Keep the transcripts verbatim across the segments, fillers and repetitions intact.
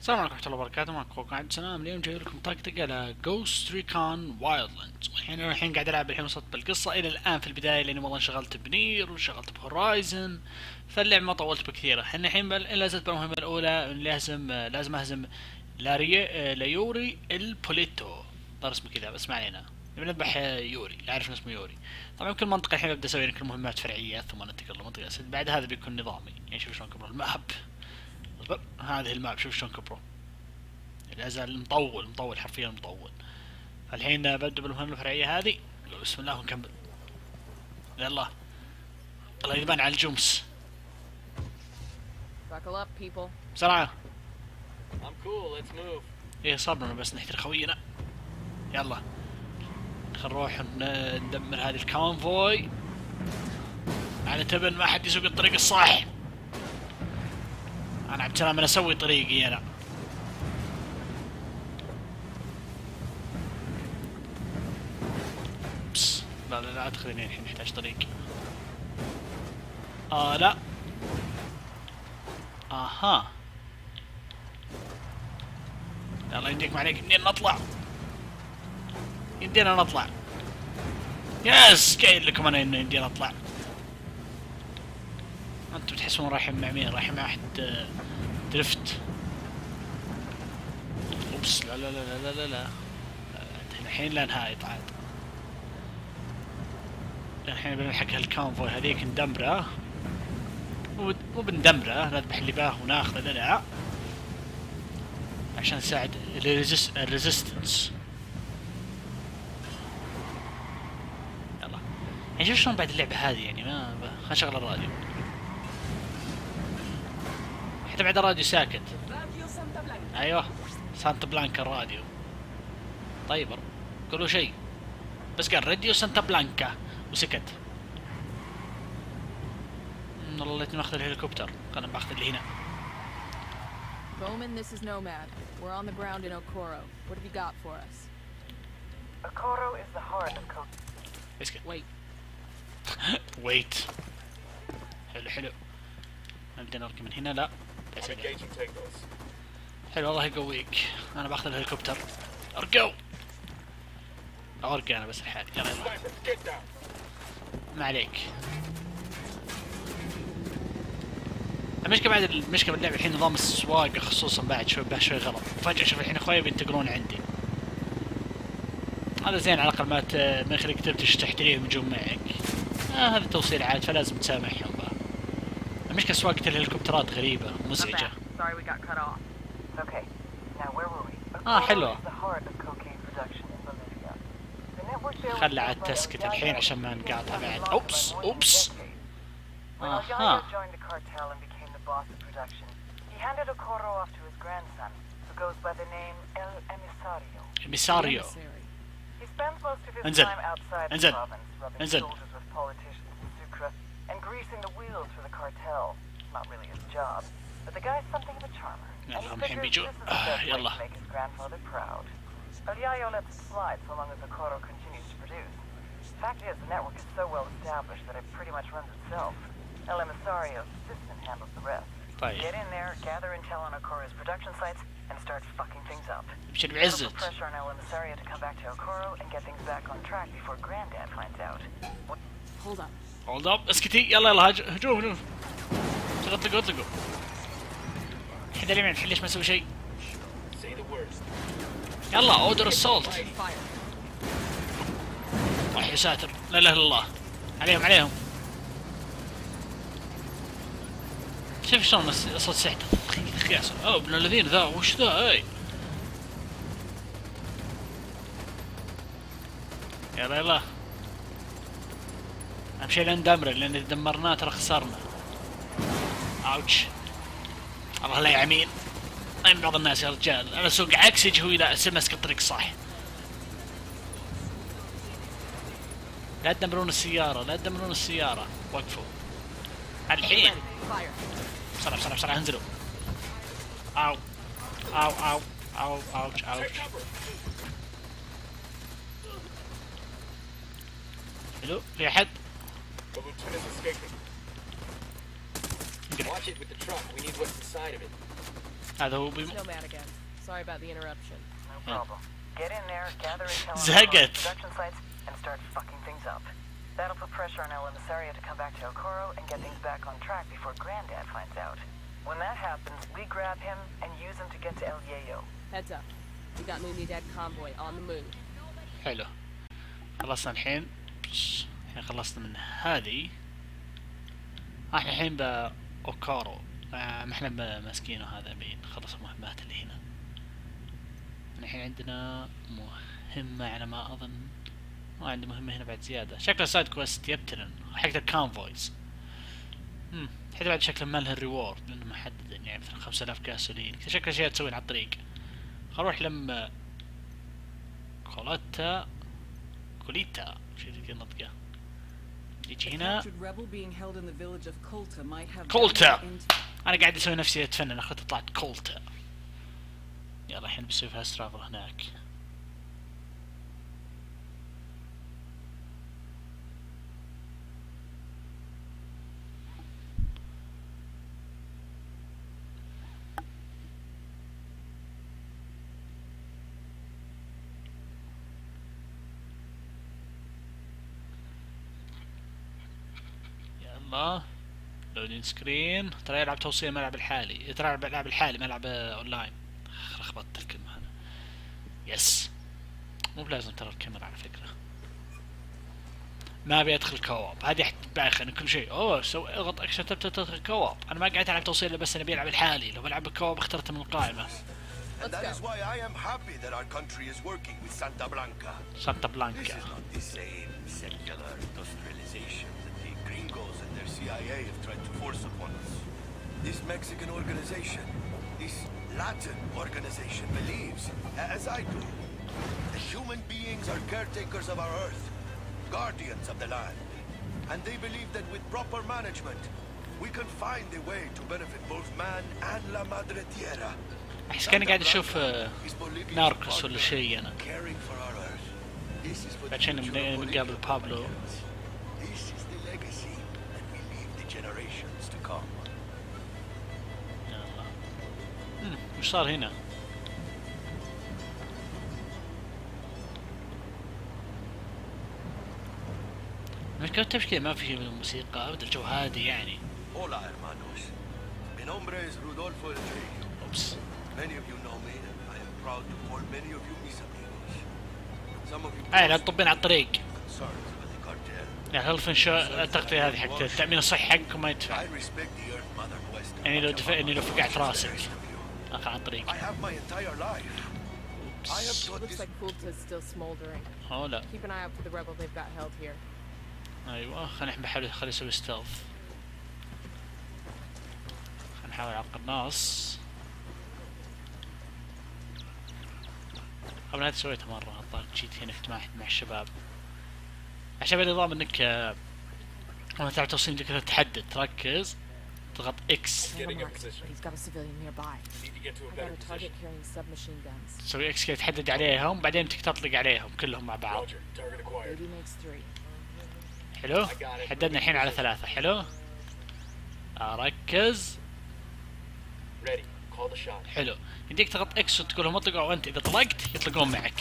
السلام عليكم ورحمة الله وبركاته. معكم اخوكم عبد السلام. اليوم جاي لكم طقطقة على جوست ريكون وايلدلاندز. والحين انا الحين قاعد العب، الحين وصلت بالقصة الى الان في البداية، لاني والله انشغلت بنير وانشغلت بهورايزن، فاللعب ما طولت بكثير. احنا الحين لازلت بالمهمة الاولى، لازم لازم اهزم لاري لايوري البوليتو، ضار اسمه كذا بس ما علينا. نبي نذبح يوري، لا اعرف اسمه يوري. طبعا كل منطقة الحين ببدا اسوي كل مهمات فرعية ثم ننتقل لمنطقة اسد. بعد هذا بيكون نظامي، يعني شوف شلون كبر الماب. هذه الماب شوف شلون كبروا، لا زال مطول مطول حرفيا مطول. الحين ببدأ بالمهمة الفرعية هذه، بسم الله ونكمل. يلا الله يبان على الجمس. بسرعة. ايه صبرنا بس نحتر خوينا. يلا خل نروح ندمر هذه الكونفوي. على تبن ما حد يسوق الطريق الصح. انا عبد السلام انا اسوي طريقي انا. بس لا لا لا ادخلني الحين نحتاج طريق. اه لا اها يلا يديكم عليك يمدينا نطلع، يمدينا نطلع. يس قايل لكم انا انه يمدينا نطلع. انتم تحسون رايحين مع مين؟ رايحين مع واحد درفت. اوبس لا لا لا لا لا لا الحين لا نهاية عاد. الحين بنلحق هالكونفوي هذيك ندمره، مو بندمره نذبح اللي باه وناخذه لنا عشان نساعد الريزيستنس. يلا يعني شوف شلون بعد اللعبة هذه، يعني ما خلنا نشغل الراديو. حتى بعد الراديو ساكت. ايوه سانتا بلانكا الراديو. طيب قولوا شيء، بس قال راديو سانتا بلانكا وسكت. والله ليتني ماخذ الهليكوبتر، خلنا باخذ اللي هنا. Bowman, this is Nomad. We're on the ground in Okoro. What have you got for us? Okoro is the heart of Ko. اسكت. Wait. ويت. حلو حلو. نبدأ نركب من هنا. لا حلو الله يقويك. انا باخذ الهليكوبتر. ارقوا. ارقى انا بس الحالي. يلا يلا ما عليك. المشكلة بعد المشكلة باللعبة الحين نظام السواقة خصوصا بعد شوي به شوي غلط، وفجأة شوف الحين اخويا بينتقلون عندي. هذا زين على الاقل ما ما يخليك تفتش تحتريهم يجون معك. آه هذا توصيل عاد فلازم تسامحهم بقى. المشكلة سواقة الهليكوبترات غريبة مزعجة. اه حلوة. خلى عاد تسكت الحين عشان ما نقاطع بعد. اوبس اوبس. اها boss of production. He handed Okoro off to his grandson, who goes by the name El Emisario. Emisario. He spends most of his انزل. time outside انزل. the province, rubbing انزل. shoulders with politicians in Sucre and greasing the wheels for the cartel. Not really his job, but the guy's something of a charmer. And he figures this is the best way to make his grandfather proud. El Yayo lets it slide so long as Okoro continues to produce. Fact is, the network is so well established that it pretty much runs itself. El Emisario's assistant handles the rest. طيب. Get in there, gather intel on Okoro's production sites, and start fucking things up. بشد بعزت. Put pressure on El Emisario to come back to Okoro and get things back on track before Granddad finds out. Hold up. Hold up. اسكتي. يلا يلا هج... هجوم هجوم. اطلقوا اطلقوا. حدا اليمين الحين ليش ما نسوي شيء؟ يلا اوردر السولت. يا ساتر لا اله الا الله. عليهم عليهم. شوف شلون صوت سحت خياس. اوه ابن الذين ذا وش ذا؟ اي يلا يلا اهم شيء لا ندمره، لان اذا دمرناه ترى خسرنا. اوتش الله لا يعمين. من بعض الناس يا رجال انا اسوق عكس يجي هو لا ماسك الطريق صح. لا تدمرون السيارة لا تدمرون السيارة. وقفوا الحين. بسرعة بسرعة بسرعة انزلوا. أو أو أو أو أوش أوش. حلو في أحد؟ Watch it with the truck. We need what's inside of it. هذا هو بيم... Nomad again. Sorry about the interruption. No problem. Get in there, gather intel on زهقت. production sites, and start fucking things up. That'll put pressure on El Emissario to come back to El Coro and get things back on track before Granddad finds out. When that happens, we grab him and use him to get to El Yayo. Heads up. We got Munidad convoy on the move. حلو. خلصنا الحين. الحين خلصنا من هذه. احنا الحين بأوكارو. ما احنا ماسكينه هذا بين خلص المهمات اللي هنا. الحين عندنا مهمة على ما اظن. ما عنده مهمة هنا بعد زيادة. شكله سايد كويست يبتلن. حقت الكونفويز. امم حتى بعد شكله مالها الريورد لانه محدد يعني مثلا خمسة آلاف جاسولين. شكله اشياء تسوي على الطريق. خل نروح لما كوليتا كوليتا شي ذيك النطقة. يجي هنا كولتا. انا قاعد اسوي نفسي اتفنن اخذت طلعت كولتا. يلا الحين بسوي فاست ترافل هناك. يلا لودين سكرين. ترى يلعب توصيل الملعب الحالي. ترى يلعب اللعب الحالي ملعب اونلاين. لخبطت الكلمة هنا. يس مو بلازم ترى الكاميرا على فكرة. ما ابي ادخل كواب. هذه حتى بايخ انا كل شيء اوه سوي اضغط اكشن تبدا تدخل كواب. انا ما قاعد العب توصيل بس انا بيلعب الحالي. لو بلعب الكواب اخترته من القائمة. And that is why I am happy that our country is working with Santa Blanca. Santa This Blanca. is not the same secular industrialization that the gringos and their C I A have tried to force upon us. This Mexican organization, this Latin organization believes, as I do, that human beings are caretakers of our earth, guardians of the land. And they believe that with proper management, we can find a way to benefit both man and La Madre Tierra. احس كاني قاعد اشوف ناركوس ولا شيء انا. بعدين بنقابل بابلو. امم وش صار هنا؟ المشكلة تمشي كذا ما في موسيقى ابدا الجو هادي يعني. اوبس. Many of you know me, and I am proud to call many of you mis amigos. Some of you اي لا تطبين على الطريق. concerns about the cartel. يعني هيلث انشور التغطية هذه حق التأمين الصحي حقكم ما يدفع. I respect the earth mother west. يعني لو دفع يعني لو فقعت راسك اخر على الطريق. I have my entire life. I have taught Looks this. like Kulta's still smoldering. اوه لا. Keep an eye out for the rebel they've got held here. ايوه خلينا نحن بحاول خلي يسوي ستيلث. خلينا نحاول على القناص. قبل هذه سويتها مرة الظاهر جيت هنا كنت مع مع الشباب. عشان بالنظام انك لما تعرف توصيل عندك تحدد تركز تضغط اكس. تسوي اكس كذا تحدد عليهم بعدين تك تطلق عليهم كلهم مع بعض. حلو حددنا الحين على ثلاثة. حلو ركز. حلو يديك تضغط اكس وتقول لهم اطلقوا وانت اذا طلقت يطلقون معك.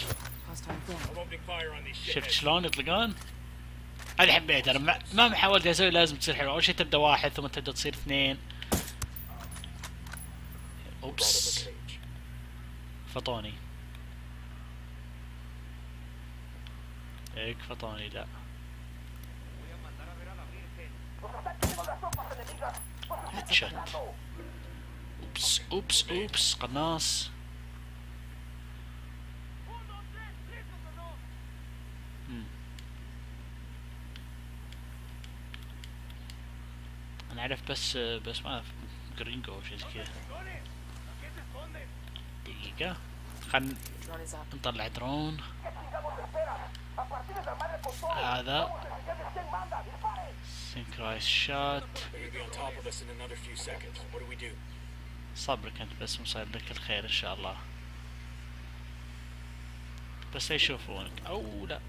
شفت شلون يطلقون؟ هذه حبيت انا ما ما حاولت اسوي لازم تصير حلوه. اول شيء تبدا واحد ثم تبدا تصير اثنين. اوبس فطوني. هيك فطوني لا. هيدشوت. اوبس اوبس اوبس قناص. مم. انا عرفت بس بس ما اعرف جرينجو او شيء زي كذا. دقيقة خلنا نطلع درون. هذا سينكرايز شات. صبرك انت بس مصير لك الخير ان شاء الله. بس يشوفونك او لا.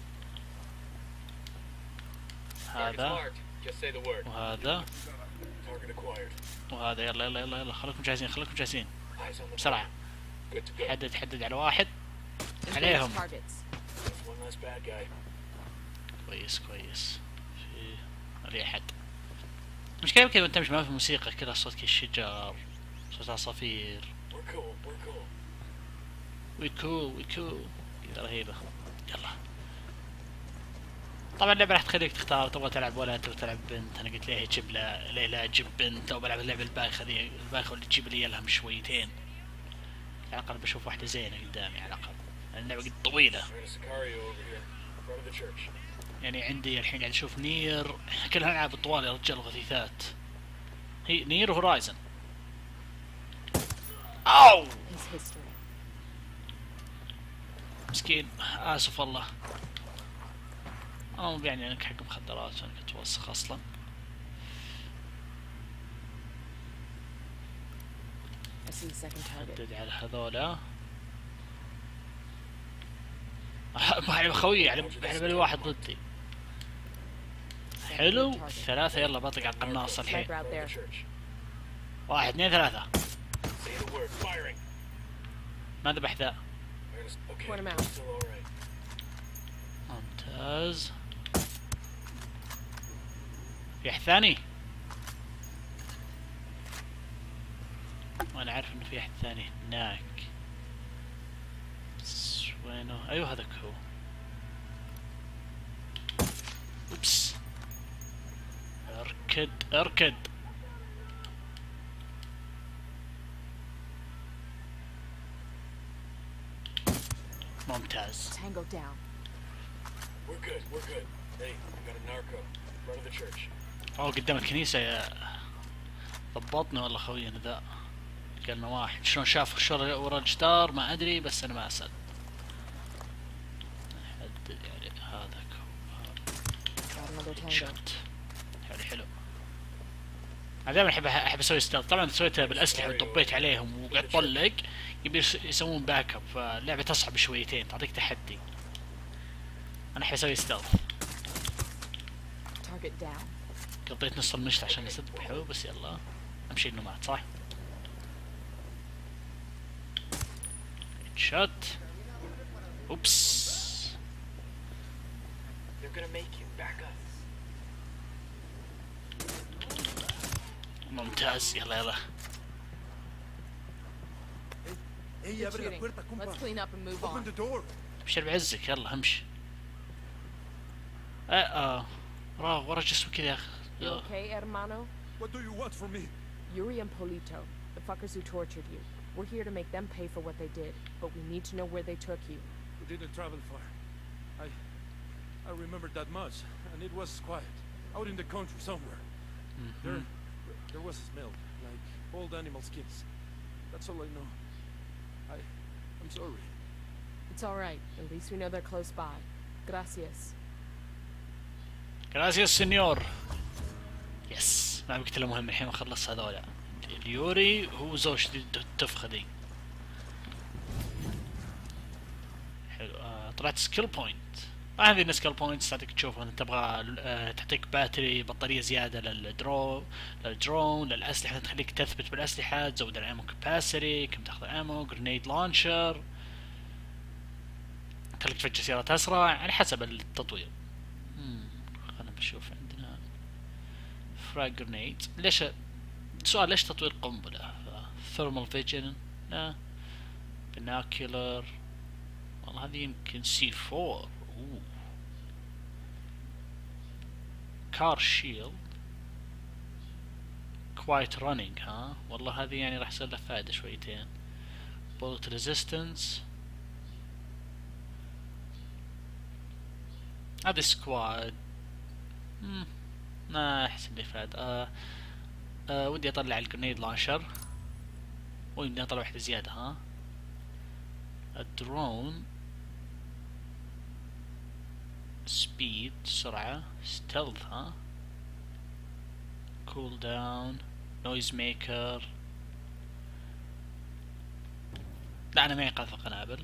هذا وهذا وهذا يلا يلا يلا يلا خليكم جاهزين خليكم جاهزين بسرعة. حدد حدد على واحد عليهم. كويس كويس. في علي أحد. المشكلة كذا وانت تمشي ما في موسيقى كذا صوت كالشجر صوت عصافير. وي كول وي كول كذا رهيبة. يلا طبعا اللعبة راح تخليك تختار تبغى تلعب ولد تبغى تلعب بنت. انا قلت ليه جيب لا لا جيب بنت او بلعب اللعبة البايخة ذي البايخة اللي تجيب لي لها شويتين على الاقل بشوف واحدة زينة قدامي على الاقل. اللعبة قد طويلة يعني عندي الحين قاعد اشوف نير كلها العاب طوال يا رجال غثيثات. هي نير وهورايزن. اوو مسكين اسف والله. اه يعني انك حق مخدرات وانا كنت وسخ اصلا. حدد على هذولا. ما خويي يعني يعني بالي واحد ضدي. حلو ثلاثة يلا بطق على القناص الحين. واحد اثنين ثلاثة. ما ذبح ذا. ممتاز. في احد ثاني؟ وانا عارف انه في احد ثاني هناك. بس وينه؟ ايوه هذاك هو. اوبس اركد اركد. ممتاز. اوه قدام الكنيسة يا ضبطنا والله خوينا ذا. قالنا واحد شلون شاف شلون ورا الجدار ما ادري بس انا ما اسال. حدد يعني هذاك هو. شوت حلو حلو. انا دائما احب احب اسوي ستيلث. طبعا سويتها بالاسلحه وطبيت عليهم وقاعد طلق يبي يسوون باك اب فاللعبه تصعب شويتين تعطيك تحدي. انا احب اسوي ستيلث. قضيت نص المشت عشان يسبحوا بس يلا امشي انه مات صح. شوت. اوبس ممتاز يلا يلا. ابشر بعزك يلا امشي. اه اه ورا ورا جسمه كذا يا اخي. You okay, hermano? What do you want from me? Yuri and Polito, the fuckers who tortured you. We're here to make them pay for what they did, but we need to know where they took you. We didn't travel far. I... I remember that much, and it was quiet, out in the country somewhere. Mm-hmm. There... there was a smell, like old animal skins. That's all I know. I... I'm sorry. It's alright, at least we know they're close by. Gracias. Gracias, señor. يس ما بقتله مهم الحين اخلص هذولا. اليوري هو زوجتي التفخة دي. حلو آه طلعت سكيل بوينت. هذه السكيل بوينتس تعطيك تشوفها انت تبغى آه تعطيك باتري بطارية زيادة للدرو للدرون للأسلحة تخليك تثبت بالأسلحة تزود الامو كاباسيتي كم تاخذ امو جرينيد لانشر تخليك تفجر سيارات أسرع على حسب التطوير. امم خلنا نشوف عندنا فراج جرينيد. ليش سؤال ليش تطوير قنبلة؟ ثيرمال فيجن لا بيناكيولر والله هذه يمكن سي فور. اوه كار شيلد كوايت رانينج ها والله هذه يعني راح يصير له فائدة شويتين. بولت ريزيستنس هذه سكواد مم. ما احس اني فائدة. آه آه ودي اطلع الجرينيد لانشر ودي اطلع واحدة زيادة ها. الدرون سبيد سرعة ستيلث ها كول داون نويز ميكر. لا انا معي قذف قنابل.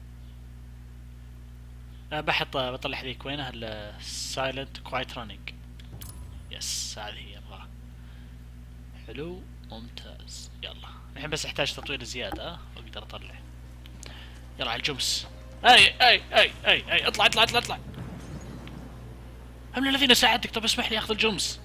أه بحط بطلع هذيك وينها السايلنت كوايت رانينج. يس هذه هي ابغاها. حلو ممتاز. يلا الحين بس احتاج تطوير زيادة واقدر اطلع. يلا على الجمس. اي اي اي اي اي اطلع اطلع اطلع اطلع. هم الذين ساعدتك. طب اسمح لي اخذ الجمس.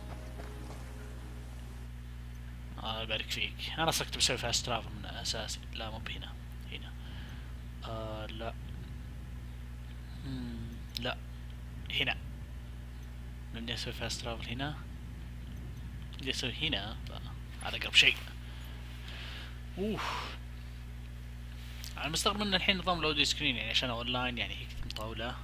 الله يبارك فيك. انا اصلا كنت بسوي فاست ترافل من اساسي. لا مو بهنا. هنا. آه لا. مم. لا هنا. بدي اسوي فاست ترافل هنا. بدي اسوي هنا. هذا اقرب شيء. اوه انا مستغرب ان الحين نظام لود سكرين يعني عشان اونلاين يعني هيك مطولة.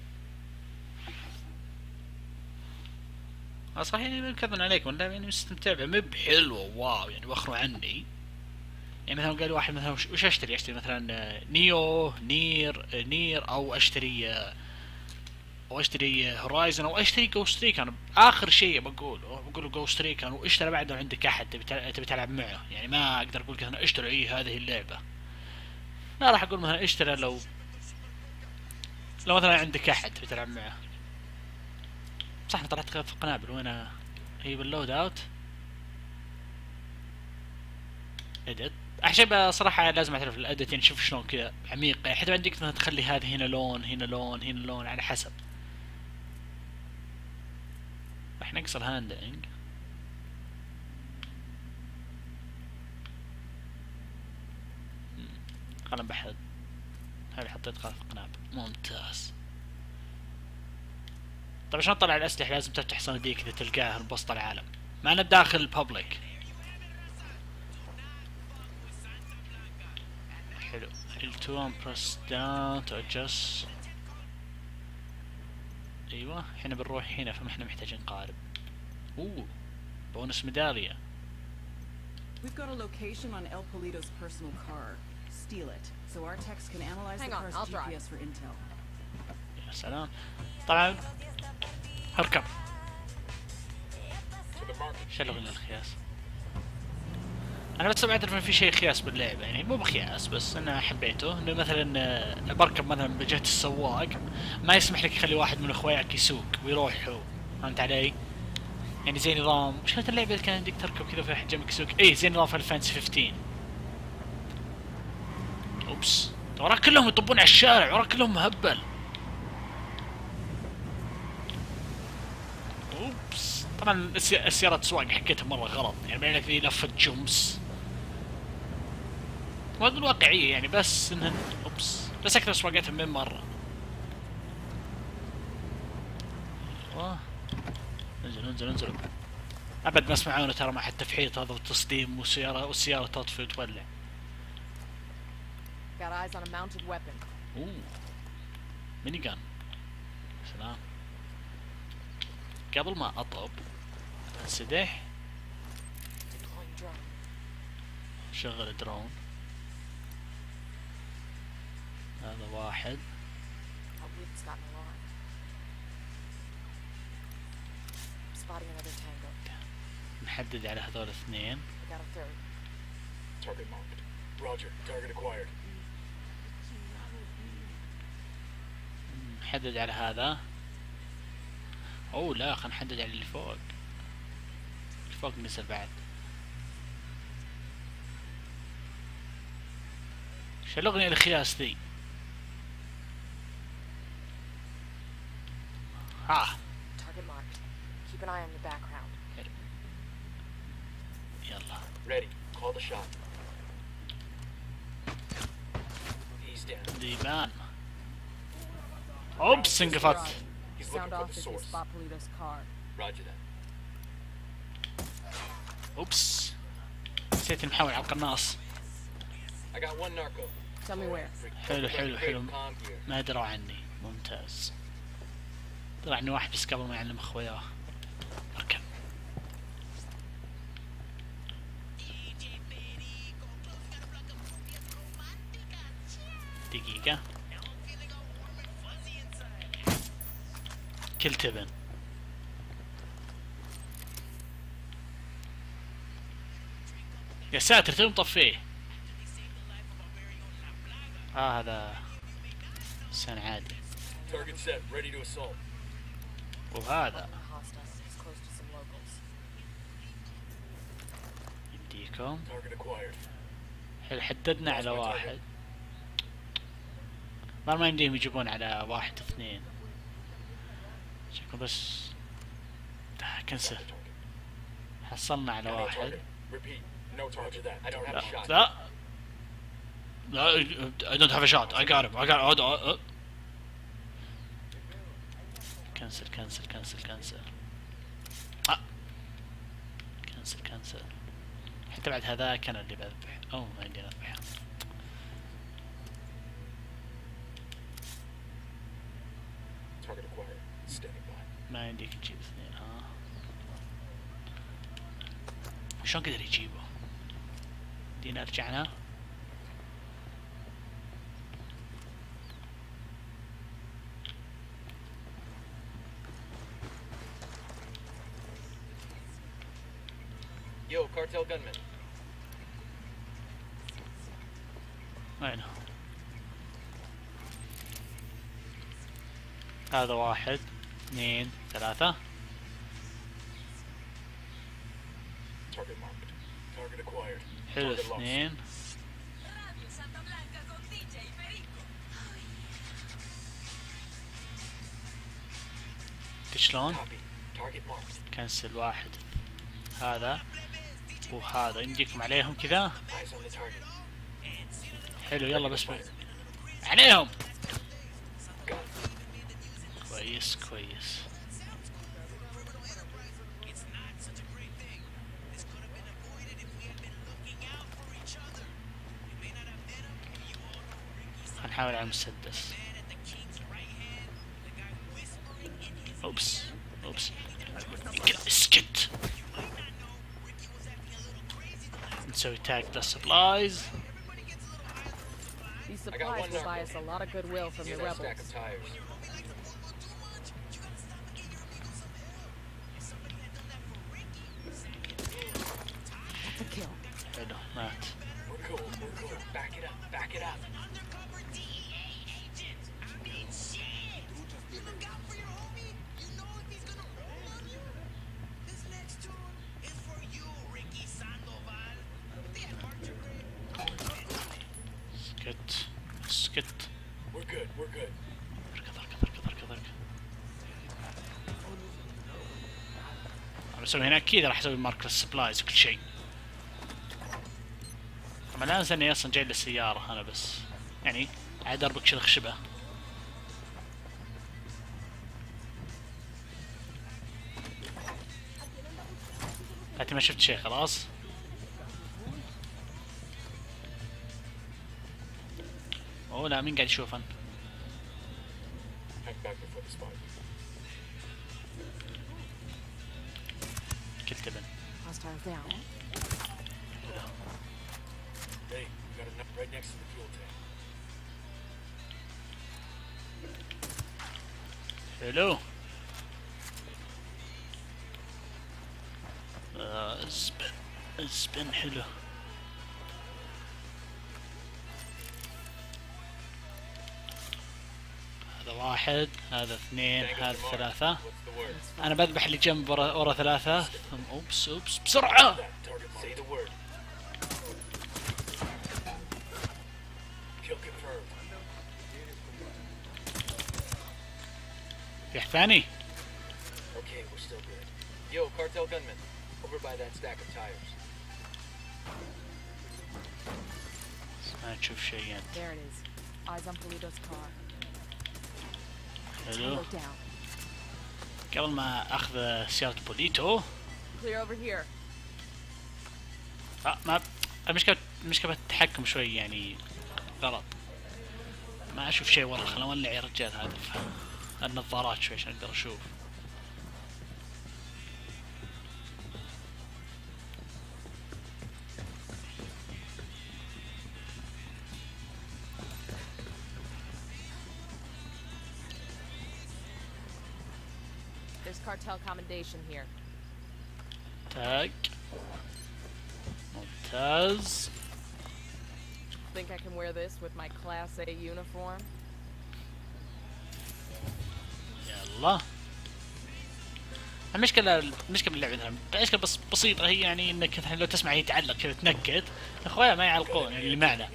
صح يعني كذبا عليكم والله يعني مستمتع بها مب حلوة واو يعني وخروا عني. يعني مثلا قال واحد مثلا وش اشتري؟ اشتري مثلا نيو نير نير او اشتري او اشتري هورايزن او اشتري جوست ريكان. اخر شيء بقول بقول جوست ريكان واشتري بعده عندك احد تبي تلعب معه. يعني ما اقدر اقول كذا اشتري ايه هذه اللعبة. لا راح اقول مثلا اشتري لو لو مثلا عندك احد تبي تلعب معه. صح انا طلعت في قنابل وين هي باللود اوت اديت. احسب صراحة لازم اعترف الاديت يعني شوف شلون كذا عميق. يعني حتى عندك مثلا تخلي هذه هنا لون هنا لون هنا لون على حسب. راح نقص الهاندلنج. خلنا بحد. هذه حطيت خلف قنابل ممتاز. طيب عشان تطلع الاسلحة لازم تفتح صناديق كذا تلقاها بوسط العالم. ما انا بداخل الببليك. حلو. L two and press down to adjust. ايوه احنا بنروح هنا فما احنا محتاجين قارب. اوه بونس ميدالية. We've got a location on El Polito's personal car. Steal it, so our techs can analyze the car's G P S for intel. يا سلام. طبعا اركب. شلغنا الخياس. انا بس بعرف ان في شيء خياس باللعبة يعني مو بخياس بس انا حبيته انه مثلا بركب مثلا بجهة السواق ما يسمح لك يخلي واحد من اخوياك يسوق ويروح هو. فهمت علي؟ يعني زي نظام وش كانت اللعبة اللي كان عندك تركب كذا في واحد جنبك يسوق؟ اي زي نظام فاينل فانتسي خمستاشر. اوبس وراك كلهم يطبون على الشارع وراك كلهم مهبل. اوبس طبعا السيارات السواق حقتها مرة غلط يعني بين لك ذي لفة جمس. وهذا الواقعية يعني بس انها اوبس بس اكثر سواقاتها من مرة. ايوه انزل انزل انزل. ابد ما اسمعونه ترى مع التفحيط هذا والتصديم والسيارة والسيارة تطفي وتولع. Got eyes on a mounted weapon. اوه ميني جان. سلام. قبل ما اطب انسدح شغل درون. هذا واحد. نحدد على هذول اثنين. نحدد على هذا. اوه لا خلينا نحدد على اللي فوق. اللي فوق نزل بعد. شلغني الخياس ذي. ها يلا ديبان. اوبس انقفت. Sound off if you spot Polito's car. Roger that. اوبس نسيت المحاول على القناص. I got one narco. Tell me where. حلو حلو حلو ما دروا عني ممتاز. طلع اني واحد بس قبل ما يعلم اخوياه. اركب. دقيقة. كل تبن. يا ساتر تو مطفيه. اه هذا انسان عادي. وهذا يديكم. حلو حددنا على واحد. ما ما يمديهم يجيبون على واحد اثنين. شكله بس كنسل. حصلنا على واحد. لا لا لا I don't have a shot. I got him. I got him. كنسل كنسل كنسل كنسل. آه. كنسل كنسل. حتى بعد هذاك انا اللي بذبح. اوه ما عندي اذبح. ما يمديك تجيب اثنين. ها شلون قدر يجيبه؟ بدينا رجعنا. Yo, cartel gunman. وينه؟ هذا واحد اثنين ثلاثة. حلو اثنين. شلون؟ كنسل واحد. هذا وهذا يمديكم عليهم كذا. حلو يلا بس بي. عليهم. كويس كويس. هنحاول على المسدس. اوبس اوبس اسكت. نسوي تاج للسبلايز. These supplies will buy us a lot of goodwill from the rebels. Stack of tires. That's a kill. حلو مات. We're cool, we're cool. Back it up, back it up. اسكت اسكت. We're good, we're good. اركض اركض اركض اركض اركض. انا بسوي هنا اكيد راح اسوي مارك للسبلايز وكل شيء. طبعا لا انسى اني اصلا جاي للسيارة انا بس يعني عاد اربك شل خشبة. انت ما شفت شيء خلاص. اوه لا مين قاعد يشوفن؟ كلت ابن. Hostiles down. Hey, we got a nut right next to the fuel tank. حلو. آه سبن سبن حلو. هذا واحد هذا اثنين هذا ثلاثة. أنا بذبح اللي جنب ورا ورا ثلاثة. ثم أوبس أوبس بسرعة. في واحد ثاني. Okay, we're still good. Yo, cartel gunman, over by that stack of tires. ما تشوف شيء أنت. There it is. Eyes on Polito's car. حلو. Slow down. قبل ما أخذ سيارة بوليتو. Clear over here. آه ما المشكلة المشكلة بالتحكم شوي يعني غلط. ما أشوف شيء ورا. خلنا نولع يا رجال هذا النظارات شوي عشان أقدر أشوف. There's cartel commendation here. تاج. ممتاز. Think I can wear this with my Class A uniform? يلا. المشكلة المشكلة باللعبة مثلا المشكلة بس بسيطة هي يعني انك مثلا لو تسمع يتعلق كذا تنكد اخويا ما يعلقون يعني اللي معنا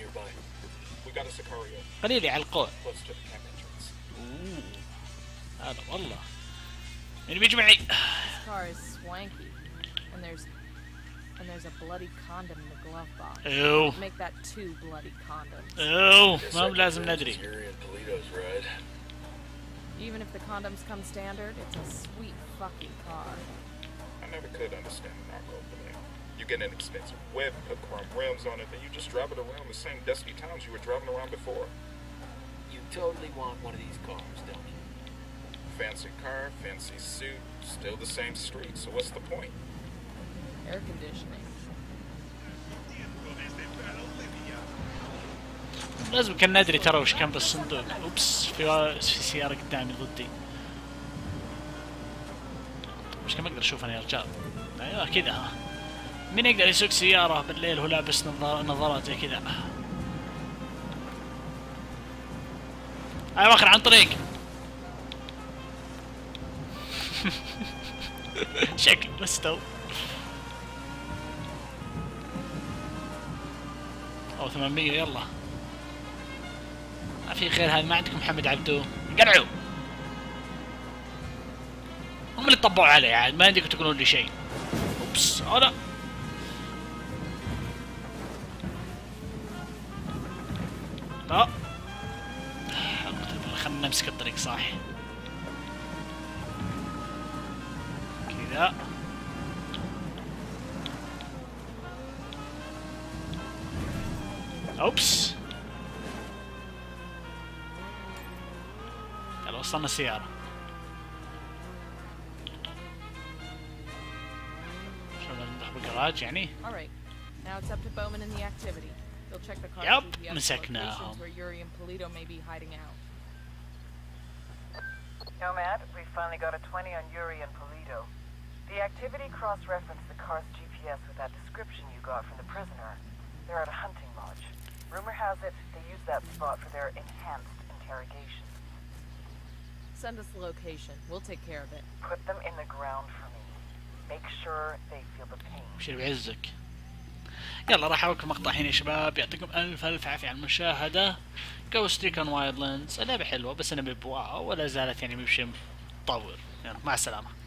قليل يعلقون. هذا والله يعني بيجي معي. And there's a bloody condom in the glove box. Ew. Make that two bloody condoms. Ew. ما لازم ندري. Even if the condoms come standard, it's a sweet fucking car. I never could understand narco play. You get an expensive whip, put chrome rims on it, then you just drive it around the same dusty towns you were driving around before. You totally want one of these cars, don't you? Fancy car, fancy suit, still the same street, so what's the point? Air conditioning. لازم كان ندري ترى وش كان بالصندوق. اوبس في في سيارة قدامي ضدي. مش كان ما اقدر اشوف انا يا رجال. ايوه كذا ها. مين يقدر يسوق سيارة بالليل وهو لابس نظار نظارات زي كذا؟ ايوه اخر عن طريق. شكله مستو. او ثمانمية يلا. ما في خير هذا ما عندكم محمد عبدو قلعوا. هم اللي طبعوا علي عاد ما عندكم تقولون لي شيء. اوبس هذا. لا. خلنا نمسك الطريق صح. كذا. اوبس يلا وصلنا السيارة. شو ندخل بالجراج يعني؟ Alright. Now it's up to Bowman and the activity. They'll check the car Yep, G P S مسكناهم. locations where Yuri and Polito may be hiding out. Nomad, we finally got a twenty on Yuri and Polito. The activity cross-referenced the car's G P S with that description you got from the prisoner. They're at a hunting lodge. Rumor has it they use that spot for their enhanced interrogation. Send us the location. We'll take care of it. Put them in the ground for me. Make sure they feel the pain. بشير بعزك. يلا راح اوريكم مقطع هنا يا شباب. يعطيكم الف الف عافية على المشاهدة. Ghost Recon Wildlands اللعبة حلوة بس انا ببواها ولا زالت يعني بشيء مطور. يلا مع السلامة.